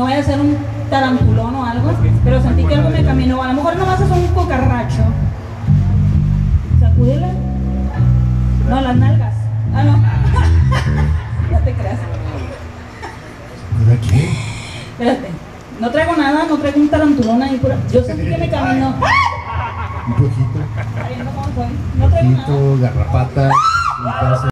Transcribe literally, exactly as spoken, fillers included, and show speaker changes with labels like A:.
A: No vaya a ser un tarantulón o algo, pero sentí que algo me caminó. A lo mejor nomás es un cocarracho. Sacúdela. No, las nalgas. Ah, no. No te creas.
B: ¿De qué?
A: Espérate. No traigo nada, no traigo un tarantulón ahí. Pura... Yo sentí que me caminó.
B: Un poquito.
A: Ay, no, ¿cómo soy? No traigo nada.
B: Un poquito, garrapata.